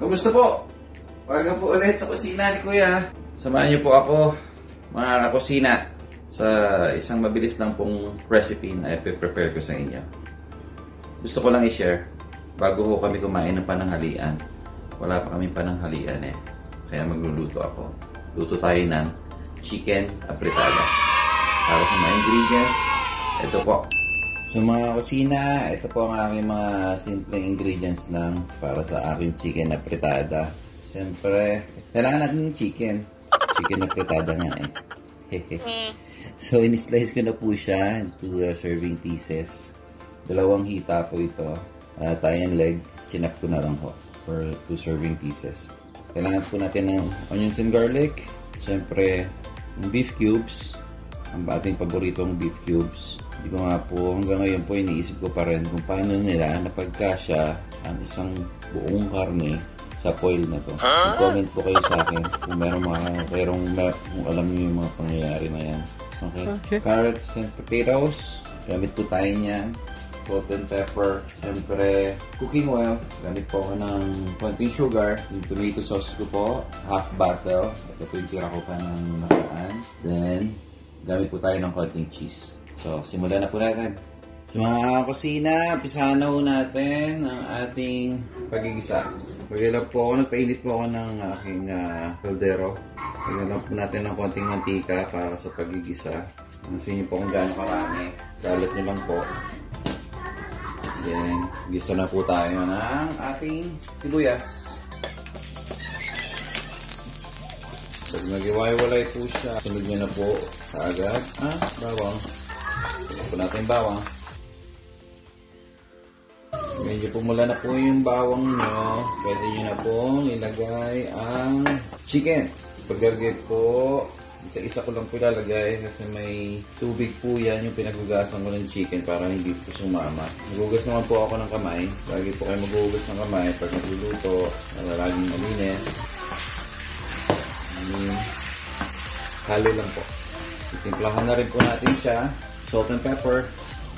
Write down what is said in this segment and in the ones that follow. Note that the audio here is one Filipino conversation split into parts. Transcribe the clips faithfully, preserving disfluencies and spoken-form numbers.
Kumusta po? Welcome po ulit sa kusina ni Kuya. Samahan niyo po ako, mga kakusina, sa isang mabilis lang pong recipe na i-prepare ko sa inyo. Gusto ko lang i-share bago ho kami kumain ng pananghalian. Wala pa kaming pananghalian eh. Kaya magluluto ako. Luto tayo ng chicken apretada. Para sa mga ingredients, ito po. Sa mga kusina, ito po ang aking mga simpleng ingredients lang para sa aking chicken apretada. Siyempre, kailangan natin ng chicken. Chicken apretada nga eh. So, in-slice ko na po siya into uh, serving pieces. Dalawang hita po ito. Uh, thigh and leg, chinap ko na lang po for two serving pieces. Kailangan po natin ng onions and garlic. Siyempre, beef cubes. Ang ating paboritong beef cubes. Hindi ko nga po, hanggang ngayon po iniisip ko pa rin kung paano nila napagkasya ang isang buong karne sa foil na to. Huh? Comment po kayo sa akin kung meron mga, kung, kung alam niyo yung mga pangyayari na yan. Okay? Okay. Carrots and potatoes. Gamit po tayo niyan. Salt and pepper. Siyempre, cooking oil. Gamit po ako ng konting sugar. Yung tomato sauce ko po, half bottle. Ito po yung tira ko pa ng nakaraan. Then, gamit po tayo ng konting cheese. So, simulan na po natin. So, mga kusina, umpisahan na po natin ang ating pagigisa. Lagyan lang po ako, nagpainit po ako ng aking uh, kaldero. Lagyan lang po natin ng konting mantika para sa pagigisa. Pansin niyo po kung gaano karami. Dalat niyo lang po. Then, gisa na po tayo ng ating sibuyas. Pag nag-iwalay po siya, sunod niyo na po kaagad. Ah, bawang. Sunod po natin bawang. Medyo pumula na po yung bawang nyo. Pwede nyo na pong ilagay ang chicken. Paglalagay po, isa-isa ko lang po ilalagay kasi may tubig po yan yung pinagugasan ko ng chicken para hindi po sumama. Nagugas naman po ako ng kamay. Lagi po kayo magugas ng kamay pag nagluluto. Laging malinis. Halo lang po. Itimplahan na rin po natin siya. Salt and pepper.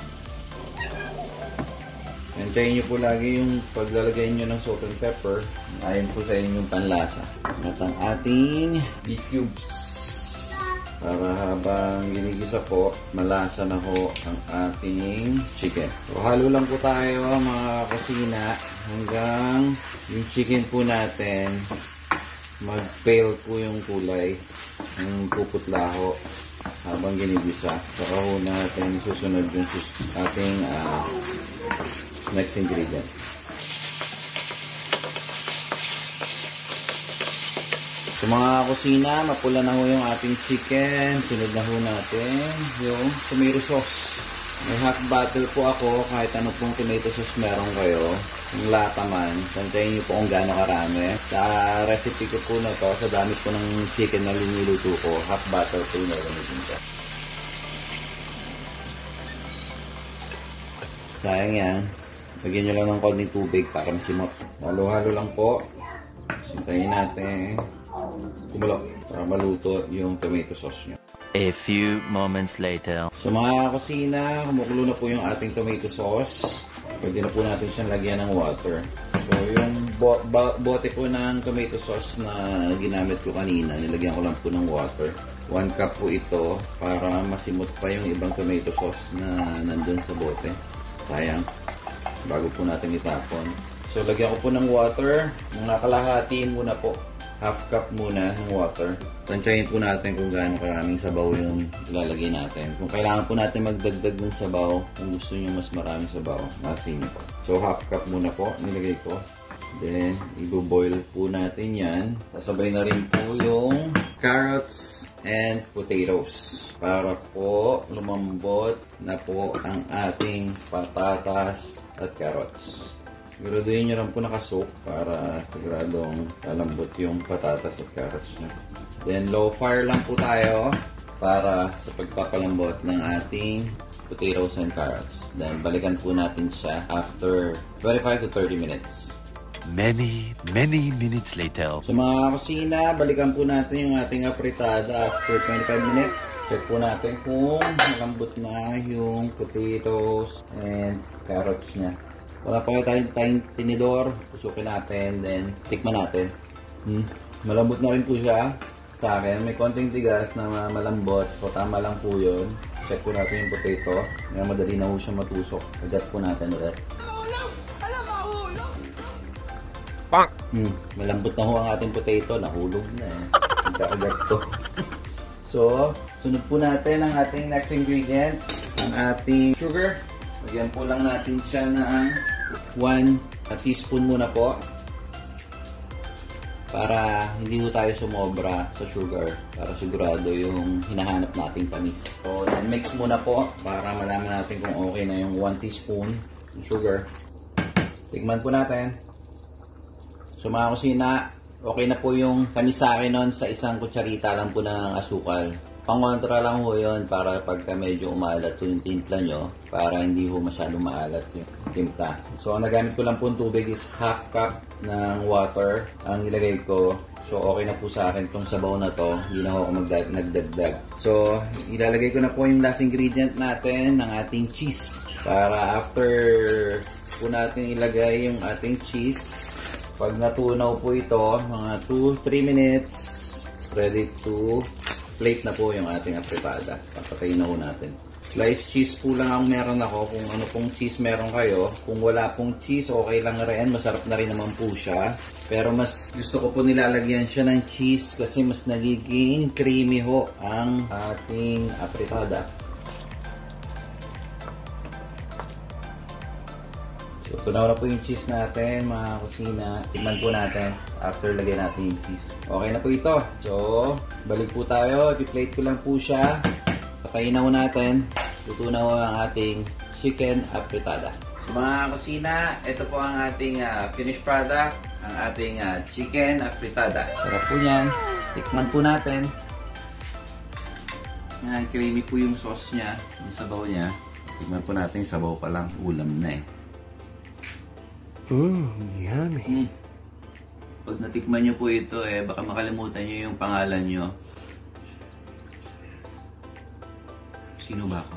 Antayin nyo po lagi yung paglalagay nyo ng salt and pepper. Ayon po sa inyong panlasa. At ang ating beef cubes. Para habang ginigisa po, malasa na ho ang ating chicken. So, halo lang po tayo mga kusina hanggang yung chicken po natin mag-pale po yung kulay. Ang puputla ho habang ginigisa. Saka ho natin susunod yung ating uh, next ingredient. Sa mga kusina, mapula na ho yung ating chicken. Sunod na ho natin yung tomato sauce. May half bottle po ako, kahit ano pong tomato sauce meron kayo. Yung lata man, tantayin nyo po kung gaano karami. Sa recipe ko po na to, sa dami po ng chicken na linuluto ko, half bottle po yung gamitin ko. Sayang yan. Lagyan nyo lang ng konting tubig para masimot. Halo-halo lang po. Sintayin natin kumulok para maluto yung tomato sauce nyo. A few moments later. So mga kusina, kumukulo na po yung ating tomato sauce. Pwede na po natin siyang lagyan ng water. So yung bo bote po ng tomato sauce na ginamit ko kanina, nilagyan ko lang po ng water. One cup po ito para masimot pa yung ibang tomato sauce na nandun sa bote. Sayang. Bago po natin itapon. So, lagyan ko po ng water. Nung nakalahati muna po. Half cup muna ng water. Tansyahin po natin kung gaano karaming sabaw yung ilalagay natin. Kung kailangan po natin magdagdag ng sabaw, kung gusto nyo mas maraming sabaw, masin nyo po. So, half cup muna po nilagay ko. Then, i-boil po natin yan. Sasabay na rin po yung carrots and potatoes. Para po lumambot na po ang ating patatas at carrots. Siguraduhin nyo lang po nakasok para siguradong lalambot yung patatas at carrots nyo. Then low fire lang po tayo para sa pagpapalambot ng ating potatoes and carrots. Then balikan po natin siya after twenty-five to thirty minutes. Many, many minutes later. So mga kusina, balikan po natin yung ating apretada after twenty-five minutes. Check po natin kung malambot na yung potatoes and carrots niya. Wala pa kayo tayong, tayong tinidor. Pusukin natin, then tikman natin. Hmm. Malambot na rin po siya sa akin. May konting tigas na malambot. So tama lang po yun. Check po natin yung potato. Ngayon madali na po siya matusok. Agat po natin ulit. Hmm. Malambot na ho ang ating potato. Nahulog na eh. Nagkakagat to. So, sunod po natin ang ating next ingredient. Ang ating sugar. Lagyan po lang natin siya ng one teaspoon muna po. Para hindi ho tayo sumobra sa sugar. Para sigurado yung hinahanap nating tamis. So, yan, mix muna po. Para malaman natin kung okay na yung one teaspoon ng sugar. Tikman po natin. So, mga kusina, okay na po yung tamis sa akin nun sa isang kutsarita lang po ng asukal. Pang-kontra lang ho yun para pagka medyo umalat po yung timpla nyo para hindi ho masyadong maalat yung timpla. So, ang nagamit ko lang po yung tubig is half cup ng water ang nilagay ko. So, okay na po sa akin itong sabaw na to. Hindi na ako nagdagdag. So, ilalagay ko na po yung last ingredient natin ng ating cheese. Para after po natin ilagay yung ating cheese, pag natunaw po ito, mga two to three minutes, ready to plate na po yung ating apretada. Papatayin na po natin. Sliced cheese po lang ang meron ako. Kung ano pong cheese meron kayo. Kung wala pong cheese, okay lang rin. Masarap na rin naman po siya. Pero mas gusto ko po nilalagyan siya ng cheese kasi mas nagiging creamy ho ang ating apretada. So, tunaw na po yung cheese natin, mga kusina. Tikman po natin after lagyan natin yung cheese. Okay na po ito. So, balik po tayo. I-plate ko lang po siya. Patayin na po natin. Luto na po ang ating chicken apretada. So, mga kusina, ito po ang ating uh, finished product. Ang ating uh, chicken apretada. Sarap po yan. Tikman po natin. Yan, creamy po yung sauce niya. Yung sabaw niya. Tikman po natin yung sabaw pa lang. Ulam na eh. Mmm, yummy. Hmm. Pag natikman nyo po ito eh, baka makalimutan nyo yung pangalan nyo. Sino ba ako?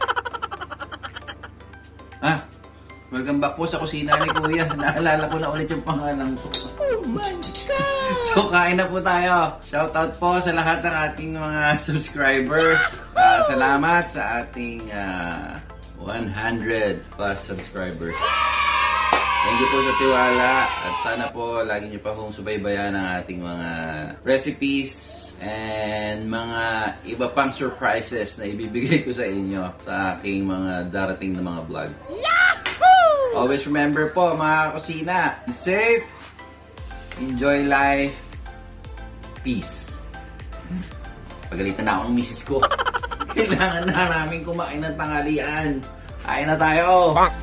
Ah! Welcome back po sa kusina ni Kuya. Naalala ko na ulit yung pangalan ko. Oh my God! So, kain na po tayo. Shoutout po sa lahat ng ating mga subscribers. Uh, salamat sa ating uh, one hundred plus subscribers. Thank you po sa tiwala at sana po lagi niyo pa kong subaybayan ang ating mga recipes and mga iba pang surprises na ibibigay ko sa inyo sa aking mga darating na mga vlogs. Yahoo! Always remember po mga kusina, be safe, enjoy life, peace. Pagalitan na ako ng misis ko. Kailangan na namin kumain ng tanghalian. Kain na tayo!